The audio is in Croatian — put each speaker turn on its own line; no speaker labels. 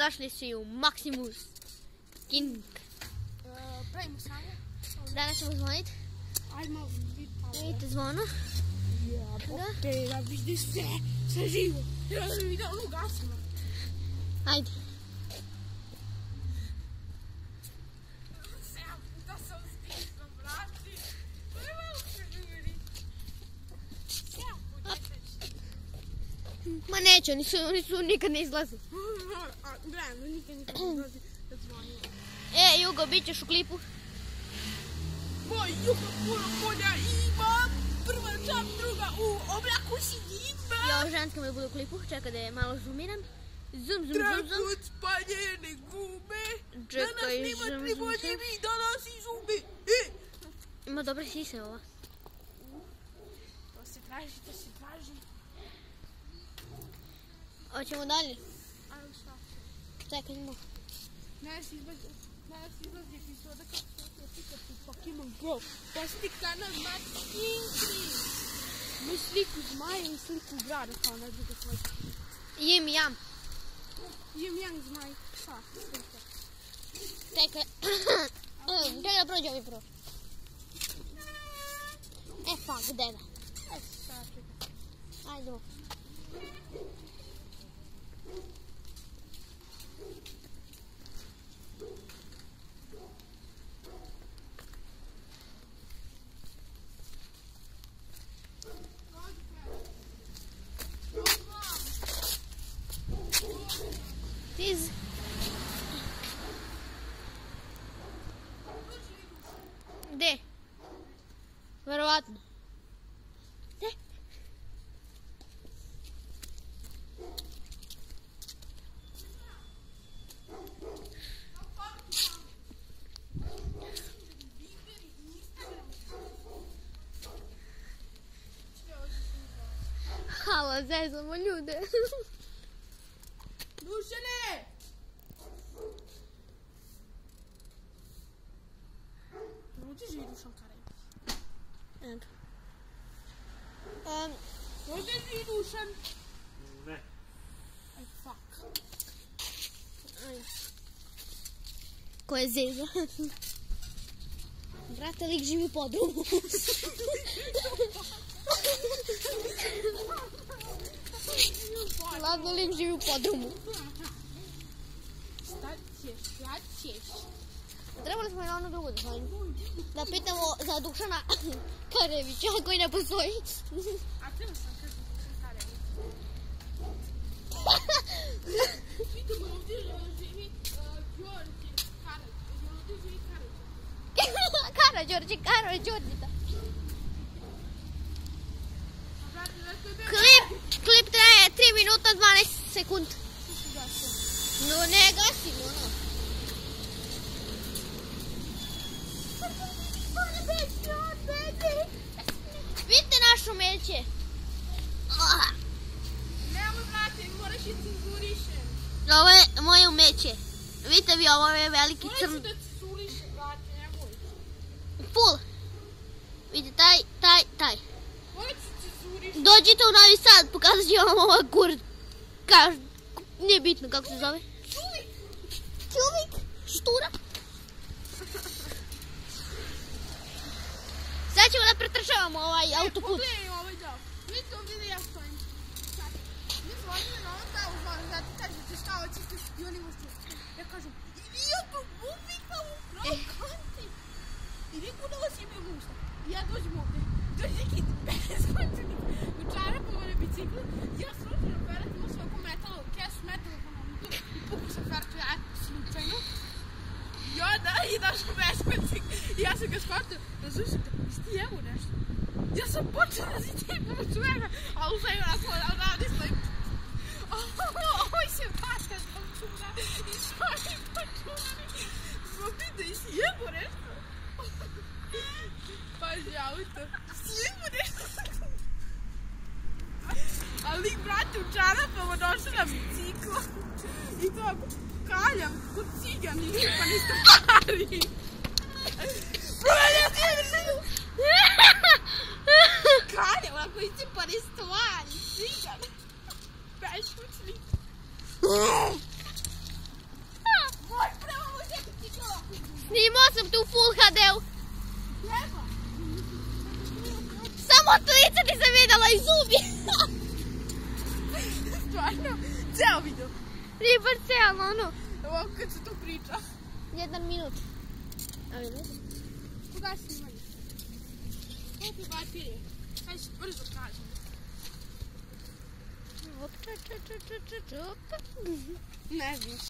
Dobrodošli svi u Maximus King.
Pravimo sanje.
Danas ćemo zvoniti.
Ajmo
Vidite zvono.
Jebote, da vidi sve živo. Ja sam vidio ono gasimo.
Ajde.
Da sam stisno, brati. Prvo se žuri.
Ma neće, oni su nikad ne izlazi.
Brano, nikad ne izlazi da zvonimo.
Jugo, bit ćeš u klipu.
Moj Jugo puno polja ima. Prva čap, druga u oblaku sidim.
Ja ovo ženska mi bude u klipu, čekaj da je malo zoomiram. Zoom.
Treput spaljene gume. Danas nema triboljevi, danas i zubi.
Ima dobre sise ova.
To se traži.
Hoćemo dalje.
Ajmo šta?
Čekaj, imamo.
Danas izlazi epizoda kako se otika u Pokemon Go. Posti kanal Max Kingri. Mi sliku zmaja i sliku grada kao na druga slika.
Jim jam.
Jim jam zmaj. Šta? Slika.
Čekaj. Čekaj da prođe ovi prvo. Fuck, deda.
Šta čekaj.
Ajde ovo. Tiz. Gde? Verovatno. Gde? Halo, zezamo ljude.
Dušane! Gdje živi Dušan Karajić?
Eto.
Gdje živi Dušan?
Ne.
Aj, fuck.
Ko je zeza? Brate, lik živi u podrumu. Ladno, lik živi u podrumu.
Šta ćeš?
Trebali smo i na ono drugo da zvonimo. Da pitamo za Dušana Karajevića koji ne postoji.
A treba sam kažem Dušan Karajić. Pitamo ovdje živi Đorđe Karajić. Ovdje živi Karajić.
Đorđita. Klip traje 3 minuta 12 sekundi. No ne gasimo, ono. Vidite našu meće.
Nemo, brate, moraš i cenzurišem.
Ovo je moje umeće. Vidite vi, ovo je veliki crn.
Moraš da cenzurišem, brate, nemoj.
Full. Vidite, taj.
Moraš da cenzurišem.
Dođite u Novi Sad, pokazat ću vam ovaj kurac. Nije bitno kako se zove. Čuvik. Štura. Sad ćemo da pretrčavamo ovaj autoput.
Pogledaj ovaj dao. Vidite ovdje da ja stojim. Sad. Mi zvonili na ovom kao zvonu, zato kažete šta hoćete i oni možete. Ja kažem, idiotu, bubika u krokanti. I niko da vas ime mušta. I ja dođem ovdje. Dođe neki bezkončanik u čarapama na biciklu. Ja slučajno ferat imao svako metalo, kesu metalo po nomutu. I puku sam feratu ja slučajno. I došao bezkončnik. I ja sam ga shvatio. Različite, ti evo nešto. Ja sam počela da si tipam od čoveka, a u sve onako radi stojim. Oj se pata sam čuna i svojim počuni. Zbog ti da si jebo nešto. Pazi auto. Si jebo nešto. Ali brate u čarapama došao na biciklu. I to kaljam kod cigan i pa ništa pari. Provalja ti je Kaljam, ako iscepane stvari, cigan. Beškućnik.
Sramotno, lice ti se vidjela i zubi.
Stvarno, ceo video.
Nije parcijalno, ono.
Ovako kad se to priča.
1 minut. A minut?
Kuda si snimanje? Koliko baterije? Kaj ću brzo kažem. Ne znam.